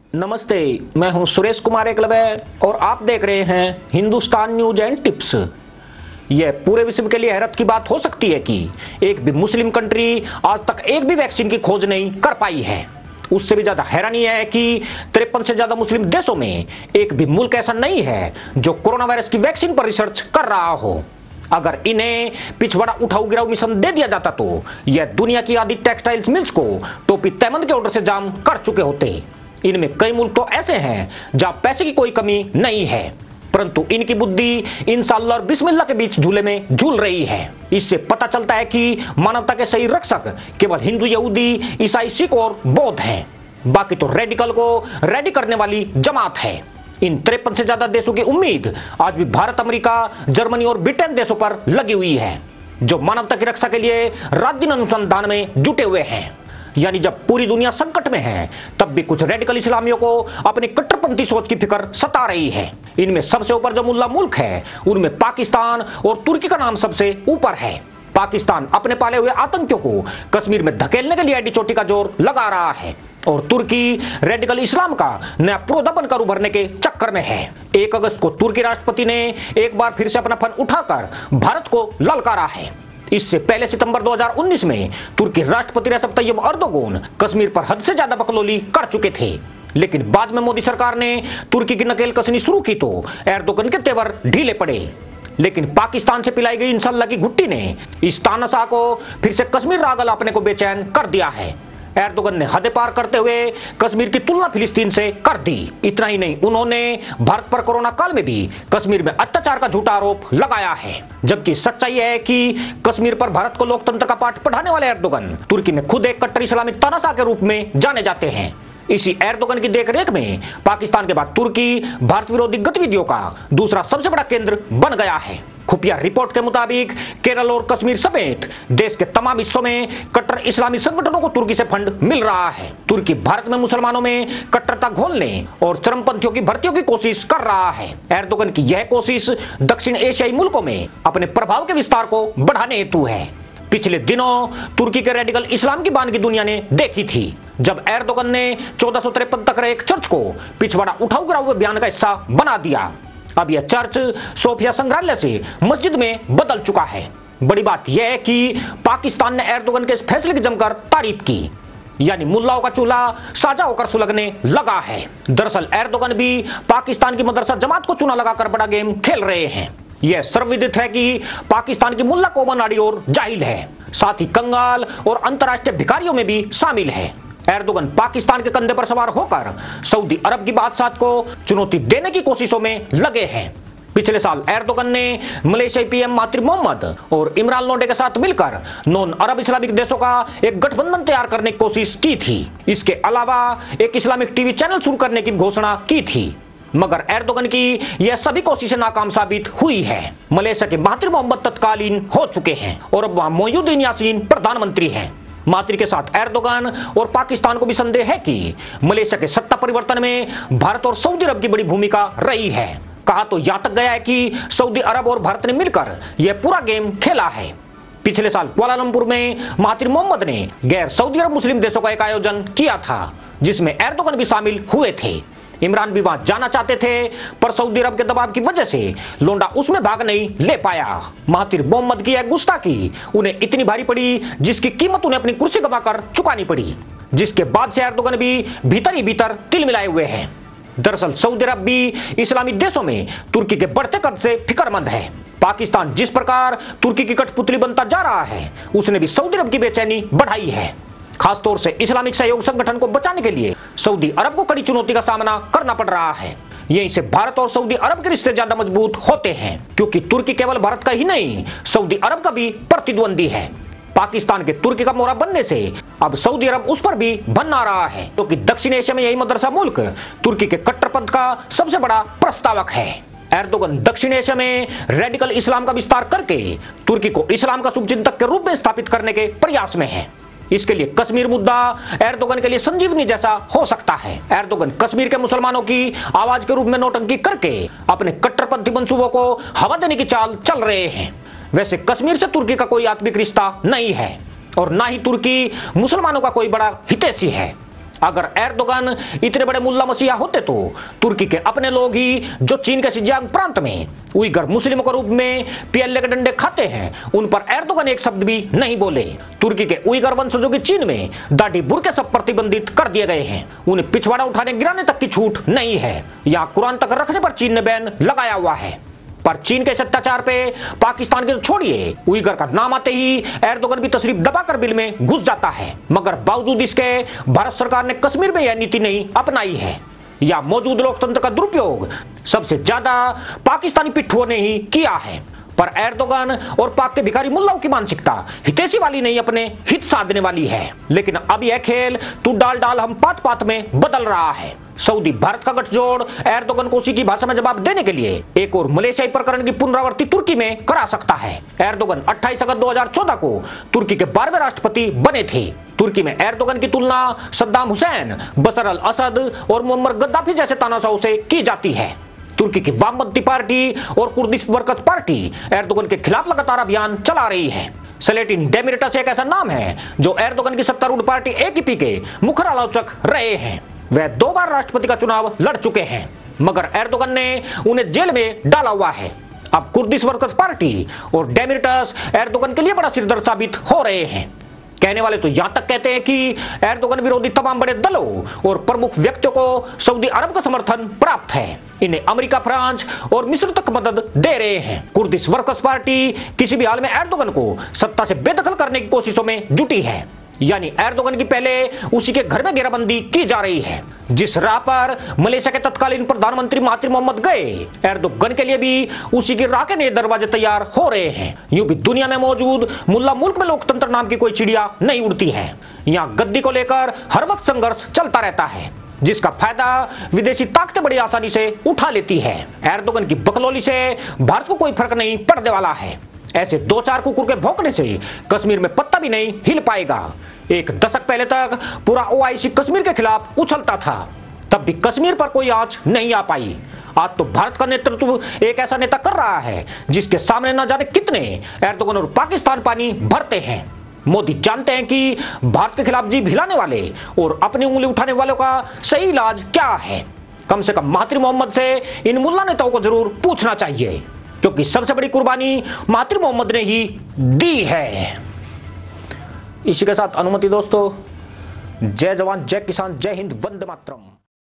नमस्ते, मैं हूं सुरेश कुमार एकलवे और आप देख रहे हैं हिंदुस्तान न्यूज एंड टिप्स। यह पूरे विश्व के लिए हैरत की बात हो सकती है कि एक भी मुस्लिम कंट्री आज तक एक भी वैक्सीन की खोज नहीं कर पाई है। उससे भी ज्यादा हैरानी है कि 53 से ज्यादा मुस्लिम देशों में एक भी मुल्क ऐसा नहीं है जो कोरोना वायरस की वैक्सीन पर रिसर्च कर रहा हो। अगर इन्हें पिछवाड़ा उठाऊ गिराऊ मिशन दे दिया जाता तो यह दुनिया की आधी टेक्सटाइल्स मिल्स को टोपी तैमद के ऑर्डर से जाम कर चुके होते। इनमें कई मुल्क तो ऐसे हैं जहां पैसे की कोई कमी नहीं है, परंतु इनकी बुद्धि इंशाअल्लाह और बिस्मिल्लाह के बीच झूले में झूल रही है। इससे पता चलता है कि मानवता के सही रक्षक केवल हिंदू, यहूदी, ईसाई, सिख और बौद्ध हैं। बाकी तो रेडिकल को रेडी करने वाली जमात है। इन 53 से ज्यादा देशों की उम्मीद आज भी भारत, अमेरिका, जर्मनी और ब्रिटेन देशों पर लगी हुई है, जो मानवता की रक्षा के लिए रात दिन अनुसंधान में जुटे हुए हैं। यानी जब पूरी दुनिया संकट में है तब भी कुछ रेडिकल इस्लामियों को अपनी कट्टरपंथी सोच की फिक्र सता रही है। इनमें सबसे ऊपर जो मुल्ला मुल्क है उनमें पाकिस्तान और तुर्की का नाम सबसे ऊपर है। पाकिस्तान अपने पाले हुए आतंकियों को कश्मीर में धकेलने के लिए एडी चोटी का जोर लगा रहा है और तुर्की रेडिकल इस्लाम का नया प्रोदा बनकर उभरने के चक्कर में है। 1 अगस्त को तुर्की राष्ट्रपति ने एक बार फिर से अपना फन उठाकर भारत को ललकारा है। इससे पहले सितंबर 2019 में तुर्की राष्ट्रपति रेसिप तैयब एर्दोगन कश्मीर पर हद से ज्यादा बकलोली कर चुके थे, लेकिन बाद में मोदी सरकार ने तुर्की की नकेल कसनी शुरू की तो एर्दोगन के तेवर ढीले पड़े। लेकिन पाकिस्तान से पिलाई गई इंशाअल्लाह की घुट्टी ने इस तानाशाह को फिर से कश्मीर राग अलापने को बेचैन कर दिया है। एर्दोगन ने हदें पार करते हुए कश्मीर की तुलना फिलिस्तीन से कर दी। इतना ही नहीं, उन्होंने भारत पर कोरोना काल में भी कश्मीर में अत्याचार का झूठा आरोप लगाया है, जबकि सच्चाई है कि कश्मीर पर भारत को लोकतंत्र का पाठ पढ़ाने वाले एर्दोगन तुर्की में खुद एक कट्टर इस्लामी तानाशाह के रूप में जाने जाते हैं। इसी एर्दोगन की देखरेख में पाकिस्तान के बाद तुर्की भारत विरोधी गतिविधियों का दूसरा सबसे बड़ा केंद्र बन गया है। खुफिया रिपोर्ट के मुताबिक केरल और कश्मीर समेत देश के तमाम हिस्सों में कट्टर इस्लामी संगठनों को तुर्की से फंड मिल रहा है। तुर्की भारत में मुसलमानों में कट्टरता घोलने और चरमपंथियों की भर्तियों की कोशिश कर रहा है। एर्दोगन की यह कोशिश दक्षिण एशियाई मुल्कों में अपने प्रभाव के विस्तार को बढ़ाने हेतु है। पिछले दिनों तुर्की के रेडिकल इस्लाम की बानगी दुनिया ने देखी थी, जब एर्दोगन ने 1453 तक रहे एक चर्च को पिछवाड़ा उठाऊ गिराऊ अभियान का हिस्सा बना दिया। अब यह चर्च सोफिया संग्रहालय से मस्जिद में बदल चुका है। बड़ी बात यह है कि पाकिस्तान ने एर्दोगन के इस फैसले की जमकर तारीफ की, यानी मुल्लाओं का चूल्हा साझा होकर सुलगने लगा है। दरअसल एर्दोगन भी पाकिस्तान की मदरसा जमात को चूना लगाकर बड़ा गेम खेल रहे हैं। यह सर्वविदित है कि पाकिस्तान की मुल्ला कौम अनाड़ी और जाहिल है, साथ ही कंगाल और अंतर्राष्ट्रीय भिखारियों में भी शामिल है। एर्दोगन पाकिस्तान के कंधे पर सवार होकर सऊदी अरब की बादशाह को चुनौती देने की कोशिशों में लगे हैं। पिछले साल एर्दोगन ने मलेशियाई पीएम महातिर मोहम्मद और इमरान लोंडे के साथ मिलकर नॉन अरब इस्लामिक देशों का एक गठबंधन तैयार करने की कोशिश की थी। इसके अलावा एक इस्लामिक टीवी चैनल शुरू करने की घोषणा की थी, मगर एर्दोगन की यह सभी कोशिशें नाकाम साबित हुई है। मलेशिया के महातिर मोहम्मद तत्कालीन हो चुके हैं और अब वहां मोइनुद्दीन यासीन प्रधानमंत्री हैं। महातिर के साथ एर्दोगन और पाकिस्तान को भी संदेह है कि मलेशिया के सत्ता परिवर्तन में भारत और सऊदी अरब की बड़ी भूमिका रही है। कहा तो यहां तक गया है कि सऊदी अरब और भारत ने मिलकर यह पूरा गेम खेला है। पिछले साल कुआलालंपुर में महातिर मोहम्मद ने गैर सऊदी अरब मुस्लिम देशों का एक आयोजन किया था, जिसमें एर्दोगन भी शामिल हुए थे। इमरान भी वहां जाना चाहते थे, पर सऊदी अरब के दबाव की वजह से लोंडा उसमें भाग नहीं ले पाया। महातिर मोहम्मद की यह गुस्ताखी उन्हें इतनी भारी पड़ी जिसकी कीमत उन्हें अपनी कुर्सी गंवाकर चुकानी पड़ी, जिसके बाद से एर्दोगन भी भीतर ही भीतर तिल मिलाए हुए हैं। दरअसल सऊदी अरब भी इस्लामी देशों में तुर्की के बढ़ते कद से फिक्रमंद है। पाकिस्तान जिस प्रकार तुर्की की कठपुतली बनता जा रहा है, उसने भी सऊदी अरब की बेचैनी बढ़ाई है। खासतौर से इस्लामिक सहयोग संगठन को बचाने के लिए सऊदी अरब को कड़ी चुनौती का सामना करना पड़ रहा है। यहीं से भारत और सऊदी अरब के रिश्ते ज्यादा मजबूत होते हैं, क्योंकि तुर्की केवल भारत का ही नहीं सऊदी अरब का भी प्रतिद्वंदी है। पाकिस्तान के तुर्की का मोहरा बनने से अब सऊदी अरब उस पर भी बन आ रहा है, क्योंकि दक्षिण एशिया में यही मदरसा मुल्क तुर्की के कट्टरपंथ का सबसे बड़ा प्रस्तावक है। एर्दोगन दक्षिण एशिया में रेडिकल इस्लाम का विस्तार करके तुर्की को इस्लाम का शुभचिंतक के रूप में स्थापित करने के प्रयास में है। इसके लिए कश्मीर मुद्दा एर्दोगन के लिए संजीवनी जैसा हो सकता है। एर्दोगन कश्मीर के मुसलमानों की आवाज के रूप में नौटंकी करके अपने कट्टरपंथी मंसूबों को हवा देने की चाल चल रहे हैं। वैसे कश्मीर से तुर्की का कोई आत्मिक रिश्ता नहीं है और ना ही तुर्की मुसलमानों का कोई बड़ा हितैषी है। अगर एर्दोगन इतने बड़े मुल्ला मसीहा होते तो तुर्की के अपने लोग ही जो चीन के शिनजियांग प्रांत में उइगर मुस्लिमों के रूप में पीएलए के डंडे खाते हैं, उन पर एर्दोगन एक शब्द भी नहीं बोले। तुर्की के उइगर वंशजों की चीन में दाढ़ी बुर्के सब प्रतिबंधित कर दिए गए हैं। उन्हें पिछवाड़ा उठाने गिराने तक की छूट नहीं है। यहाँ कुरान तक रखने पर चीन ने बैन लगाया हुआ है। पर चीन के अत्याचार पे पाकिस्तान के तो छोड़िए, उइगर का नाम आते ही एर्दोगन भी तशरीफ दबाकर बिल में घुस जाता है। मगर बावजूद इसके भारत सरकार ने कश्मीर में यह नीति नहीं अपनाई है। या मौजूद लोकतंत्र का दुरुपयोग सबसे ज्यादा पाकिस्तानी पिट्ठुओं ने ही किया है। पर एर्दोगन और पाक के भिखारी मुल्लाओं की मानसिकता हितैषी वाली नहीं, अपने हित साधने वाली है। लेकिन अब यह खेल तू डाल डाल हम पात पात में बदल रहा है। सऊदी भारत का गठजोड़ एर्दोगन को उसी की भाषा में जवाब देने के लिए एक और मलेशियाई प्रकरण की पुनरावृत्ति तुर्की में करा सकता है। एर्दोगन 28 अगस्त 2014 को तुर्की के 12वें राष्ट्रपति बने थे। तुर्की में एर्दोगन की तुलना सद्दाम हुसैन, बशर अल असद और मुअम्मर गद्दाफी जैसे तानाशाहों से की जाती है। तुर्की की वामपंथी पार्टी और कुर्दिश वर्कर्स पार्टी एर्दोगन के खिलाफ लगातार अभियान चला रही है। सलेटिन डेमिरटास एक ऐसा नाम है जो एर्दोगन की सत्तारूढ़ पार्टी AKP के मुखर आलोचक रहे हैं। वह 2 बार राष्ट्रपति का चुनाव लड़ चुके हैं, मगर एर्दोगन ने उन्हें जेल में डाला हुआ है। अब कुर्दिश वर्कर्स पार्टी और डेमिरटास एर्दोगन के लिए बड़ा सिरदर्द साबित हो रहे हैं। कहने वाले तो यहां तक कहते हैं कि एर्दोगन विरोधी तमाम बड़े दलों और प्रमुख व्यक्तियों को सऊदी अरब का समर्थन प्राप्त है। इन्हें अमेरिका, फ्रांस और मिस्र तक मदद दे रहे हैं। कुर्दिश वर्कर्स पार्टी किसी भी हाल में एर्दोगन को सत्ता से बेदखल करने की कोशिशों में जुटी है। यानी एर्दोगन की पहले उसी के घर में घेराबंदी की जा रही है। जिस राह पर मलेशिया के तत्कालीन प्रधानमंत्री महातिर मोहम्मद गए, एर्दोगन के लिए भी उसी की राह के नए दरवाजे तैयार हो रहे हैं। यूं भी दुनिया में मौजूद मुल्ला मुल्क में लोकतंत्र नाम की कोई चिड़िया नहीं उड़ती है। यहाँ गद्दी को लेकर हर वक्त संघर्ष चलता रहता है, जिसका फायदा विदेशी ताकतें बड़ी आसानी से उठा लेती है। एर्दोगन की बकलौली से भारत को कोई फर्क नहीं पड़ने वाला है। ऐसे 2-4 कुकुर के भौंकने से कश्मीर में पत्ता भी नहीं हिल पाएगा। एक दशक पहले तक पूरा OIC कश्मीर के खिलाफ उछलता था, तब भी कश्मीर पर कोई आंच नहीं आ पाई। आज तो भारत का नेतृत्व एक ऐसा नेता कर रहा है जिसके सामने न जाने कितने एर्दोगन और पाकिस्तान पानी भरते हैं। मोदी जानते हैं कि भारत के खिलाफ जीभ हिलाने वाले और अपनी उंगली उठाने वालों का सही इलाज क्या है। कम से कम महातिर मोहम्मद से इन मुल्ला नेताओं को जरूर पूछना चाहिए, क्योंकि सबसे बड़ी कुर्बानी महातिर मोहम्मद ने ही दी है। इसी के साथ अनुमति दोस्तों, जय जवान, जय किसान, जय हिंद, वंदे मातरम।